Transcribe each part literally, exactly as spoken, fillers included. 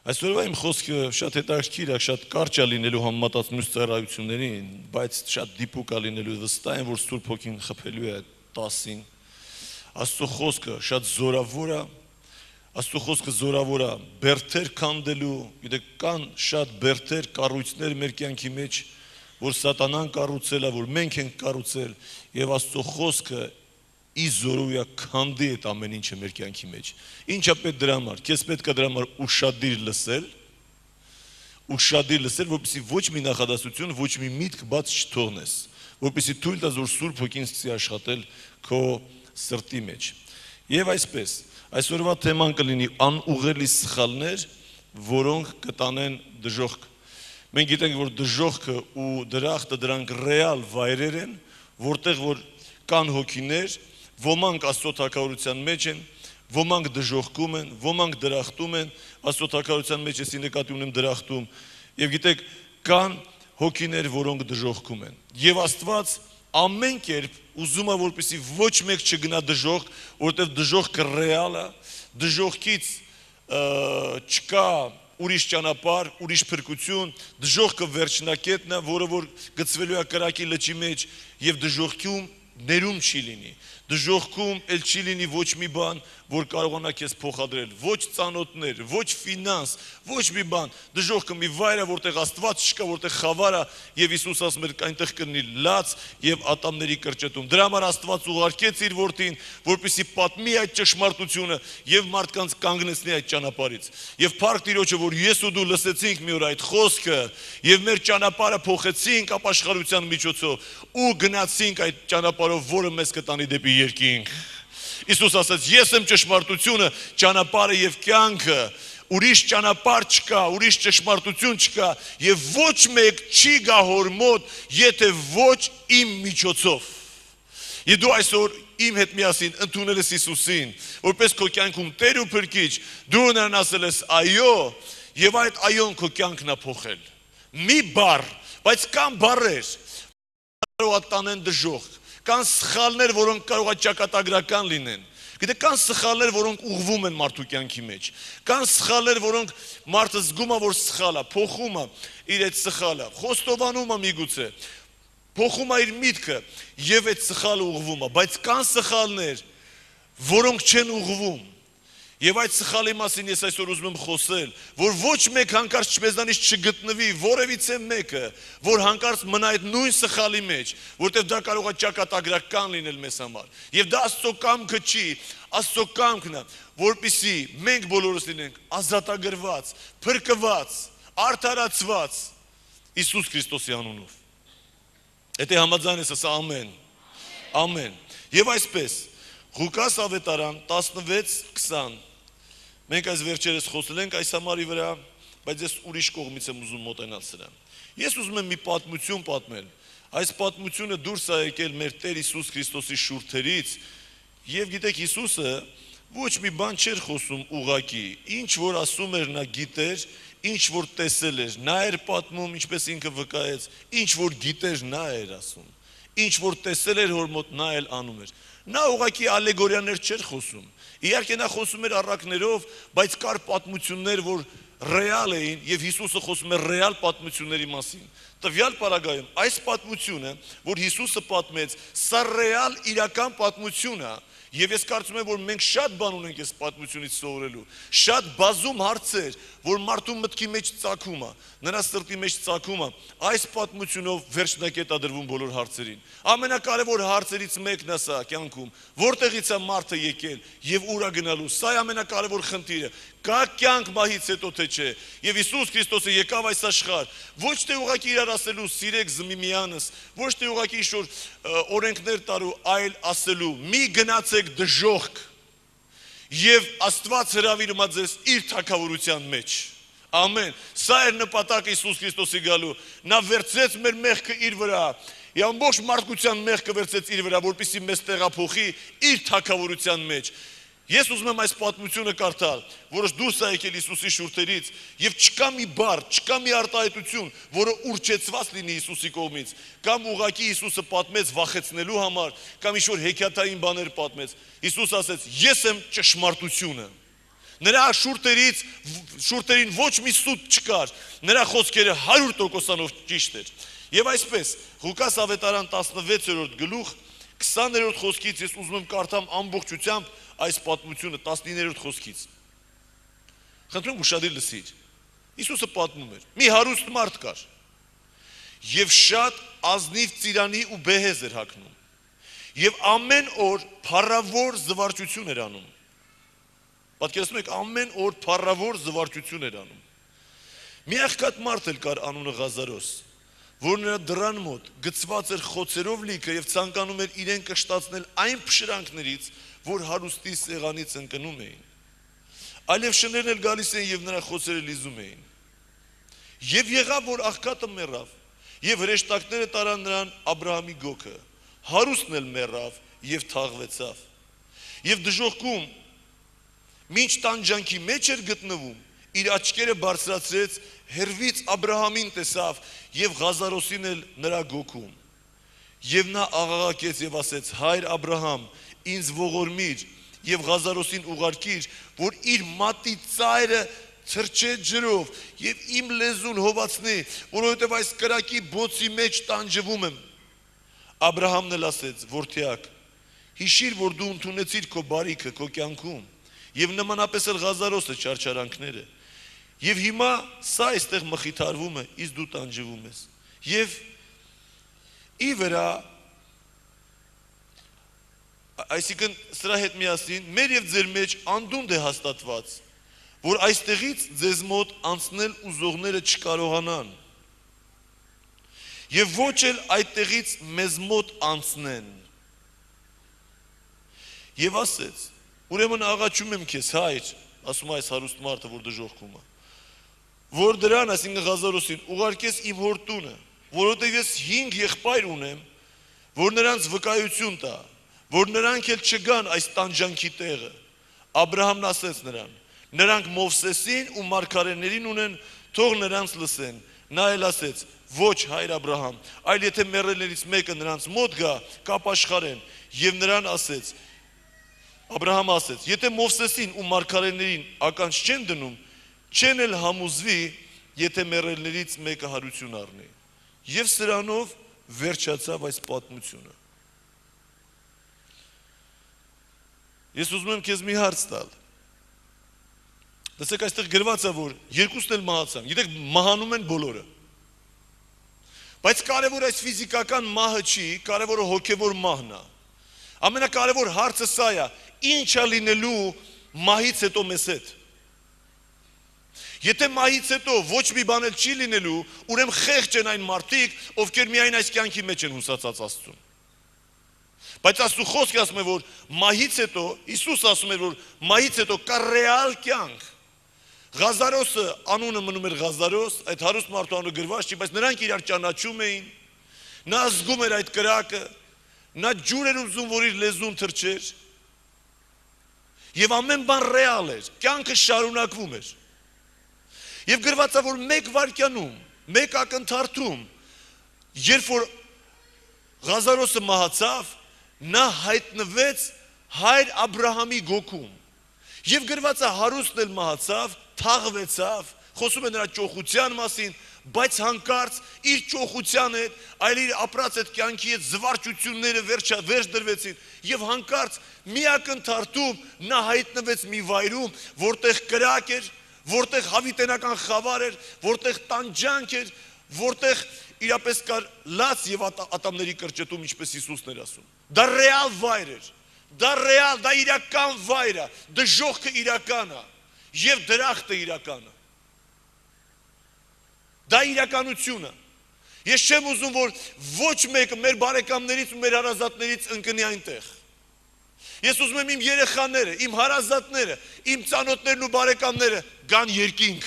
Այսօրվա իմ խոսքը շատ հետաքրքիր է, շատ կարճ է լինելու համեմատած մյուս ծառայություններին, բայց շատ դիպուկ է լինելու, վստահ եմ, որ Սուրբ Հոգին խփելու է տասին։ Աստծո խոսքը շատ զորավոր է, Աստծո խոսքը զորավոր է բերդեր քանդելու, գիտեք, կան շատ բերդեր, կառույցներ մեր կյանքի մեջ, որ սատանան կառուցել է, որ մենք ենք կառուցել, եւ Աստծո խոսքը ի զորույա քանդի այդ ամեն ինչը մեր կյանքի մեջ։ Ինչա պետք դրա համար։ Քեզ պետք է դրա համար ուշադիր լսել, ուշադիր լսել, որպեսզի ոչ մի նախադասություն, ոչ մի միտք բաց չթողնես, որպեսզի թույլ տաս, որ Սուրբ Հոգին սկսի աշխատել քո սրտի մեջ։ Եվ այսպես, այսօրվա թեման կլինի անուղղելի սխալներ, որոնք կտանեն դժոխք։ Մենք գիտենք, որ դժոխքը ու դրախտը դրանք ռեալ վայրեր են, որտեղ որ կան հոգիներ, ոմանք Աստծո թագավորության մեջ են, ոմանք դժոխքում են, ոմանք դրախտում են, Աստծո թագավորության մեջ էսի նկատի ունեմ դրախտում, եւ գիտեք, կան հոգիներ, որոնք դժոխքում են։ Եվ Աստված ամեն կերպ ուզում է, որպեսզի ոչ մեկ չգնա դժոխք, որովհետեւ դժոխքը ռեալ է, դժոխքից չկա ուրիշ ճանապարհ, ուրիշ փրկություն, դժոխքը վերջնակետն է, որը որ գցվելու է կրակի լճի մեջ, եւ դժոխքում ներում չի լինի։ Դժոխքում էլ չի լինի ոչ մի բան, որ կարողանա քեզ փոխադրել, ոչ ծանոթներ, ոչ ֆինանս, ոչ մի բան։ Դժոխքը մի վայր է, որտեղ Աստված չկա, որտեղ խավար է, եւ Հիսուս ասում էր, այնտեղ կլինի լաց եւ ատամների կրճտում։ Դրա համար Աստված ուղարկեց իր որդին, որպեսզի պատմի այդ ճշմարտությունը եւ մարդկանց կանգնեցնի այդ ճանապարհից։ Եվ փառք Տիրոջը, որ ես ու դու լսեցինք մի օր այդ խոսքը եւ մեր ճանապարհը փոխեցինք ապաշխարության միջոցով ու գնացինք այդ ճանապարհով, որը մեզ կտանի դեպի երկինք։ Իսուս ասաց, ես եմ ճշմարտությունը, ճանապարհը եւ կյանքը, ուրիշ ճանապարհ չկա, ուրիշ ճշմարտություն չկա եւ ոչ մեկ չի գա հոր մոտ, եթե ոչ իմ միջոցով։ Եվ դու այսօր իմ հետ միասին ընդունել ես Իսուսին, որպես քո կյանքում Տեր ու Փրկիչ, դու նրան ասել ես այո, եւ այդ այոն քո կյանքն է փոխել։ Մի բառ, բայց կան բառեր, կարող է տանեն դժոխք, կան սխալներ, որոնք կարող է ճակատագրական լինեն։ Գիտեք, կան սխալներ, որոնք ուղղվում են մարդու կյանքի մեջ։ Կան սխալներ, որոնք մարդը զգում է, որ սխալ է, փոխում է իր այդ սխալը, խոստովանում է միգուցե, փոխում է իր միտքը եւ այդ սխալը ուղղվում է, բայց կան սխալներ, որոնք չեն ուղղվում։ Եվ այդ սխալի մասին ես այսօր ուզում եմ խոսել, որ ոչ մեկ հանկարծ չմեզանից չգտնվի որևիցե մեկը, որ հանկարծ մնա այդ նույն սխալի մեջ, որտեղ դա կարող է ճակատագրական լինել մեզ համար։ Եվ դա Աստծո կամքը չի, Աստծո կամքն է, որպեսզի մենք բոլորս լինենք ազատագրված, փրկված, արդարացված Իսուս Քրիստոսի անունով։ Եթե համաձայն ես, ասա ամեն։ Ամեն։ Եվ այսպես, Ղուկաս ավետարան տասնվեց քսան Մենք այս վերջերս խոսել ենք այս համարի վրա, բայց ես ուրիշ կողմից եմ ուզում մոտենալ սրան։ Ես ուզում եմ մի պատմություն պատմել։ Այս պատմությունը դուրս է եկել մեր Տեր Հիսուս Քրիստոսի շուրթերից, եւ գիտեք, Հիսուսը ոչ մի բան չէր խոսում ուղակի, ինչ որ ասում էր նա գիտեր, ինչ որ տեսել էր, նա էր պատմում, ինչպես ինքը վկայեց, ինչ որ գիտեր նա էր ասում, ինչ որ տեսել էր հոր մոտ նա էլ անում էր։ Նա ուղղակի ալեգորիաներ չէր խոսում։ Իհարկե նա խոսում էր առակներով, բայց կար պատմություններ, որ ռեալ էին, եւ Հիսուսը խոսում էր ռեալ պատմությունների մասին։ Տվյալ պարագայում այս պատմությունը, որ Հիսուսը պատմեց, սա ռեալ իրական պատմություն է, եւ ես կարծում եմ, որ մենք շատ բան ունենք այս պատմությունից սովորելու, շատ բազում հարցեր, որ մարդու մտքի մեջ ծագում է, նրա սրտի մեջ ծագում է, այս պատմությունով վերջնակետ է դրվում բոլոր հարցերին։ Ամենակարևոր հարցերից մեկն է սա կյանքում, որտեղից է մարդը եկել եւ ուր է գնալու, սա է ամենակարևոր խնդիրը։ Կա կյանք մահից հետո թե չէ։ Եվ Իսուս Քրիստոսը եկավ այս աշխարհ, ոչ թե ուղղակի իրար ասելու սիրեք զմիմյանս, ոչ թե ուղղակի ինչ-որ օրենքներ տալու, այլ ասելու՝ մի գնացեք դժոխք։ Եվ Աստված հրավիրում է ձեզ իր թագավորության մեջ։ Ամեն։ Սա էր նպատակը Իսուս Քրիստոսի գալու։ Նա վերցրեց մեր մեղքը իր վրա, եւ ամբողջ մարդկության մեղքը վերցրեց իր վրա, որպեսզի մեզ տեղափոխի իր թագավորության մեջ։ Ես ուզում եմ այս պատմությունը կարդալ, որը դուրս է եկել Հիսուսի շուրթերից, եւ չկա մի բառ, չկա մի արտահայտություն, որը ուռճեցված լինի Հիսուսի կողմից, կամ ուղղակի Հիսուսը պատմեց վախեցնելու համար, կամ ինչ-որ հեքիաթային բաներ պատմեց։ Հիսուս ասեց. ես եմ ճշմարտությունը։ Նրա շուրթերից շուրթերին ոչ մի սուտ չկար, նրա խոսքերը հարյուր տոկոսանով ճիշտ էր։ Եվ այսպես, Ղուկաս ավետարան տասնվեցերորդ գլուխ, քսաներորդ խոսքից ես ուզում եմ կարդամ ամբողջությամբ այս պատմությունը տասնիններորդ խոսքից։ Խնդրում ուշադիր լսիր։ Հիսուսը պատմում էր. մի հարուստ մարդ կար, եւ շատ ազնիվ ծիրանի ու բեհեզ էր հագնում, եւ ամեն օր փառավոր զվարճություն էր անում։ Պատկերացնում եք, ամեն օր փառավոր զվարճություն էր անում։ Մի աղքատ մարդ էլ կար անունը Ղազարոս, որ նրա դռան մոտ գծված էր խոցերով լիքը եւ ցանկանում էր իրեն կշտացնել այն փշրանքներից, որ հարուստի սեղանից ընկնում էին։ Այլև շներն էլ գալիս էին եւ նրա խոցերը լիզում էին։ Եվ եղավ, որ աղքատը մեռավ, եւ հրեշտակները տարան նրան Աբրահամի գոգը, հարուստն էլ մեռավ եւ թաղվեցավ։ Եվ դժոխքում մինչ տանջանքի մեջ էր գտնվում, իր աչքերը բարձրացրեց, հեռվից Աբրահամին տեսավ եւ Ղազարոսին էլ նրա գոգում։ Եվ նա աղաղակեց եւ ասեց. հայր Աբրահամ, ինձ ողորմիր եւ Ղազարոսին ուղարկիր, որ իր մատի ծայրը թրջե ջրով եւ իմ լեզուն հովացնի, որովհետեւ այս կրակի բոցի մեջ տանջվում եմ։ Աբրահամն էլ ասեց. որդյակ, հիշիր, որ դու ընդունեցիր քո բարիքը քո կյանքում եւ նմանապես էլ Ղազարոսը չարչարանքները։ Եվ հիմա սա այստեղ մխիթարվում է, իսկ դու տանջվում ես։ Եվ ի վրա, այսինքն սրա հետ միասին, մեր եւ ձեր մեջ անդունդը է հաստատված, որ այստեղից ձեզ մոտ անցնել ուզողները չկարողանան։ Եվ ոչ էլ այդտեղից մեզ մոտ անցնեն։ Եվ ասեց. ուրեմն աղաչում եմ քեզ, հայր, ասում այս հարուստ մարդը, որ դժոխքում է, որ դրան, այսինքն Ղազարոսին, ուղարկես իմ հոր տունը, որովհետև ես հինգ եղբայր ունեմ, որ նրանց վկայություն տա, որ նրանք էլ չգան այս տանջանքի տեղը։ Աբրահամն ասեց նրան. նրանք Մովսեսին ու մարգարեներին ունեն, թող նրանց լսեն։ Նա էլ ասեց. ոչ, հայր Աբրահամ, այլ եթե մեռելներից մեկը նրանց մոտ գա, կապաշխարեն։ Եվ նրան ասեց. Աբրահամ ասեց. եթե Մովսեսին ու մարգարեներին ականջ չեն դնում, չեն էլ համոզվի, եթե մեռելներից մեկը հարություն առնի։ Եվ սրանով վերջացավ այս պատմությունը։ Ես ուզում եմ քեզ մի հարց տալ։ Տեսեք, այստեղ գրված է, որ երկուսն էլ մահացան։ Գիտեք, մահանում են բոլորը։ Բայց կարևոր այս ֆիզիկական մահը չի, կարևորը հոգևոր մահն է։ Ամենակարևոր հարցը սա է. ինչ է լինելու մահից հետո մեզ հետ։ Եթե մահից հետո ոչ մի բան էլ չի լինելու, ուրեմն խեղճ են այն մարդիկ, ովքեր միայն այս կյանքի մեջ են հուսացած Աստծուն։ Բայց Աստծո խոսքը ասում է, որ մահից հետո, Հիսուս ասում է, որ մահից հետո կա ռեալ կյանք։ Ղազարոսը անունը մնում էր Ղազարոս, այդ հարուստ մարդու անունը գրված չի, բայց նրանք իրար ճանաչում էին։ Նա զգում էր այդ կրակը, նա ջուր էր ուզում, որ իր լեզուն թրջեր։ Եվ ամեն բան ռեալ էր, կյանքը շարունակվում էր։ Եվ գրված է, որ մեկ վայրկյանում, մեկ ակնթարթում, երբ որ Ղազարոսը մահացավ, նա հայտնվեց հայր Աբրահամի գոգում։ Եվ գրված է, հարուստն էլ մահացավ, թաղվեցավ, խոսում է նրա ճոխության մասին, բայց հանկարծ իր ճոխության հետ, այլ իր ապրած այդ կյանքի հետ զվարճությունները վերջ դրվեցին, եւ հանկարծ մի ակնթարթում նա հայտնվեց մի վայրում, որտեղ կրակ էր, որտեղ հավիտենական խավար էր, որտեղ տանջանք էր, որտեղ իրապես կար լաց եւ ատամների կրճտում, ինչպես Հիսուսն էր ասում։ Դա ռեալ վայր էր, դա ռեալ, դա իրական վայր է, դժոխքը իրական է եւ դրախտը իրական է։ Դա իրականություն է։ Ես չեմ ուզում, որ ոչ մեկը մեր բարեկամներից ու մեր հարազատներից ընկնի այնտեղ։ Ես ուզում եմ իմ երեխաները, իմ հարազատները, իմ ծանոթներն ու բարեկամները գան երկինք։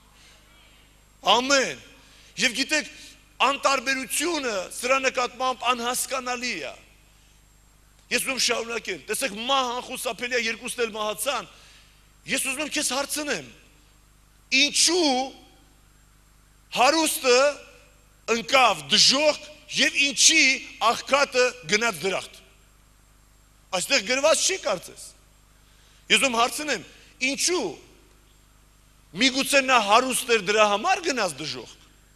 Ամեն։ Եվ գիտեք, անտարբերությունը սրա նկատմամբ անհասկանալի է։ Ես ուզում շարունակել։ Տեսեք, մահ անխուսափելի է, երկուսն էլ մահացան։ Ես ուզում եմ քեզ հարցնեմ. ինչու հարուստը ընկավ դժոխք եւ ինչի աղքատը գնաց դրախտ։ Այստեղ գրված չի կարծես։ Ես ում հարցնեմ, Ինչու։ Միգուցե նա հարուստ էր դրա համար գնաց դժոխք։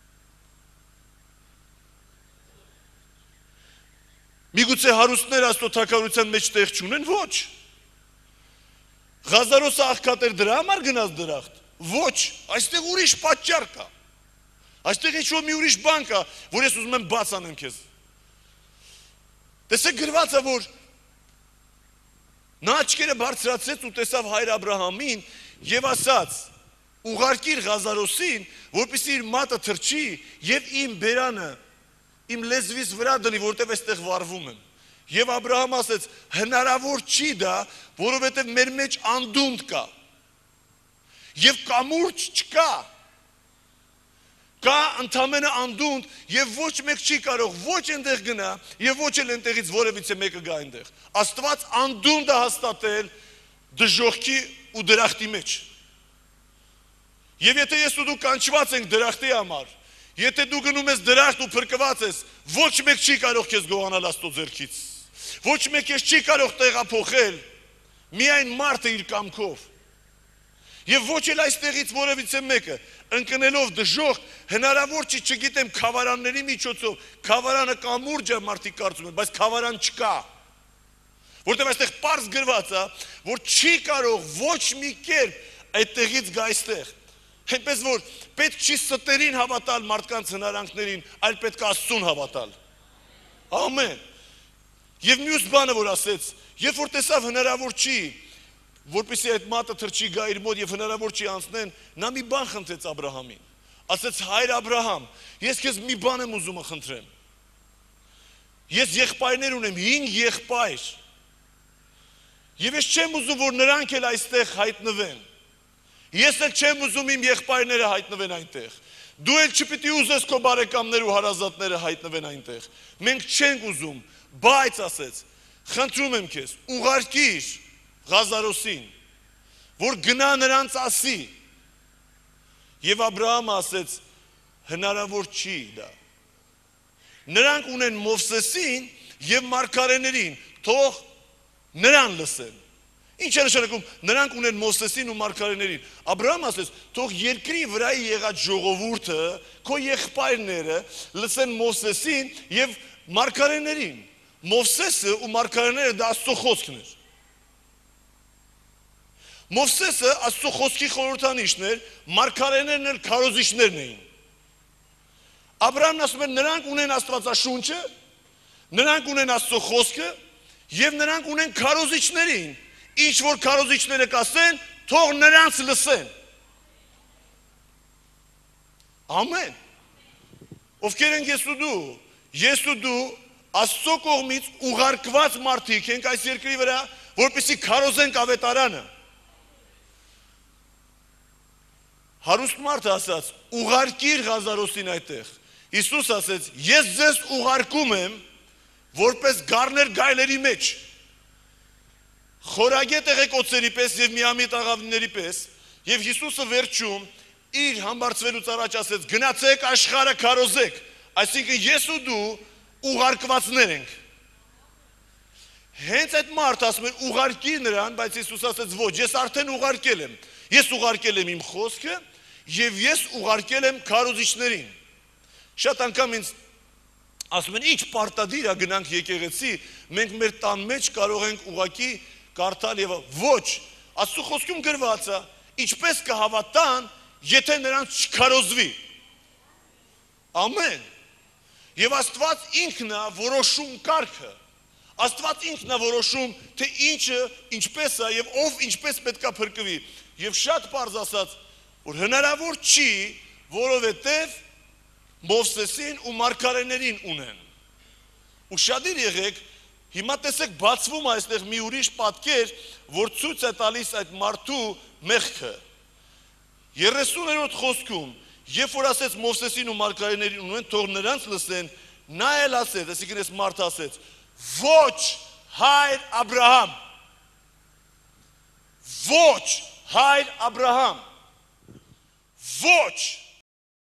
Միգուցե հարուստները Աստծո թագավորության մեջ տեղ չունեն, ոչ։ Ղազարոսը աղքատ էր դրա համար գնաց դրախտ, ոչ, այստեղ ուրիշ պատճառ կա։ Այստեղ ինչ-որ մի ուրիշ բան կա, որ ես ուզում եմ բաց անեմ քեզ։ Տեսեք գրված է, որ նա աչքերը բարձրացրեց ու տեսավ հայր Աբրահամին եւ ասաց. ուղարկիր Ղազարոսին, որպեսզի իր մատը թրջի եւ իմ բերանը իմ լեզվից վրա դնի, որտեղ այստեղ վառվում եմ։ Եվ Աբրահամ ասեց, հնարավոր չի դա, որովհետև մեր մեջ անդունդ կա։ Եվ կամուրջ չկա։ Կա ընդամենը անդունդ եւ ոչ մեկ չի կարող ոչ այնտեղ գնա եւ ոչ էլ այնտեղից որևիցե մեկը գա այնտեղ։ Աստված անդունդ է հաստատել դժոխքի ու դրախտի մեջ։ Եվ եթե ես ու դու կանչված ենք դրախտի համար, եթե դու գնում ես դրախտ ու փրկված ես, ոչ մեկ չի կարող քեզ գողանալ Աստծո ձեռքից։ Ոչ մեկ ես չի կարող տեղափոխել, միայն մարդը իր կամքով։ Եվ ոչ էլ այստեղից որևիցե մեկը, ընկնելով դժոխք, հնարավոր չի, չգիտեմ, խավարանների միջոցով, խավարանը կամուրջ է մարդիկ կարծում են, բայց խավարան չկա։ Որտեղ այստեղ պարզ գրված է, որ չի կարող ոչ մի կերպ այդտեղից գա այստեղ։ Այնպես որ պետք չի ստերին հավատալ մարդկանց հնարանքներին, այլ պետք է Աստծուն հավատալ։ Ամեն։ Եվ մյուս բանը որ ասեց, երբ որ տեսավ հնարավոր չի, որպեսզի այդ մատը թրջի գա իր մոտ եւ հնարավոր չի անցնեն, նա մի բան խնդրեց Աբրահամին։ Ասեց հայր Աբրահամ, ես քեզ մի բան եմ ուզում խնդրեմ։ Ես եղբայրներ ունեմ, հինգ եղբայր։ Եվ ես չեմ ուզում որ նրանք էլ այստեղ հայտնվեն։ Ես էլ չեմ ուզում իմ եղբայրները հայտնվեն այնտեղ։ Դու էլ չպիտի ուզես քո բարեկամներ ու հարազատները հայտնվեն այնտեղ։ Մենք չենք ուզում, բայց ասեց, խնդրում եմ քեզ, ուղարկիր Ղազարոսին, որ գնա նրանց ասի։ Եվ Աբրահամը ասեց, հնարավոր չի դա։ Նրանք ունեն Մովսեսին եւ մարգարեներին, թող նրան լսեն։ Ինչ է նշանակում, նրանք ունեն Մովսեսին ու մարգարեներին։ Աբրահամը ասեց, թող երկրի վրա եղած ժողովուրդը, քո եղբայրները լսեն Մովսեսին եւ մարգարեներին։ Մովսեսը ու մարգարեները դա Աստծո խոսքն էր։ Մովսեսը Աստծո խոսքի խորհրդանիշն էր, մարգարեներն էլ քարոզիչներն էին։ Աբրահամն ասում է, նրանք ունեն Աստվածաշունչը, նրանք ունեն Աստծո խոսքը եւ նրանք ունեն քարոզիչներին։ Ինչ որ քարոզիչները կասեն, թող նրանց լսեն։ Ամեն։ Ովքեր են ես ու դու, ես ու դու Աստծո կողմից ուղարկված մարդիկ ենք այս երկրի վրա, որպեսզի քարոզենք ավետարանը։ Հարուստ մարդը ասաց, ուղարկիր Ղազարոսին այդտեղ։ Հիսուս ասեց, ես ձեզ ուղարկում եմ, որպես գառներ գայլերի մեջ։ Խորագետ եղեկոցերի պես եւ միամիտ աղավների պես, եւ Հիսուսը վերջում իր համբարձվելուց առաջ ասեց, գնացեք աշխարհը քարոզեք, այսինքն ես ու դու ուղարկվածներ ենք։ Հենց այդ մարդը ասում է ուղարկի նրան, բայց Հիսուս ասեց ոչ, ես արդեն ուղարկել եմ։ Ես ուղարկել եմ իմ խոսքը եւ ես ուղարկել եմ քարոզիչներին։ Շատ անգամ ինձ ասում են, ինչ պարտադիր է գնանք եկեղեցի, մենք մեր տան մեջ կարող ենք ուղակի կարդալ եւ ոչ, Աստծո խոսքում գրված է, ինչպես կհավատան, եթե նրանց չքարոզվի։ Ամեն։ Եվ Աստված ինքն է որոշում կարգը։ Աստված ինքն է որոշում, թե ինչը ինչպես է եւ ով ինչպես պետքա փրկվի։ Եվ շատ պարզ ասած, որ հնարավոր չի, որովհետեւ Մովսեսին ու մարգարեներին ունեն։ Ու շատիր եղեք, հիմա տեսեք բացվում է այստեղ մի ուրիշ պատկեր, որ ցույց է տալիս այդ մարդու մեղքը։ երեսուներորդ խոսքում, երբ որ ասեց Մովսեսին ու մարգարեներին ունեն, թող նրանց լսեն, նա էլ ասեց, այսինքն այս մարդը ասեց, ոչ հայր Աբրահամ, ոչ հայր Աբրահամ, ոչ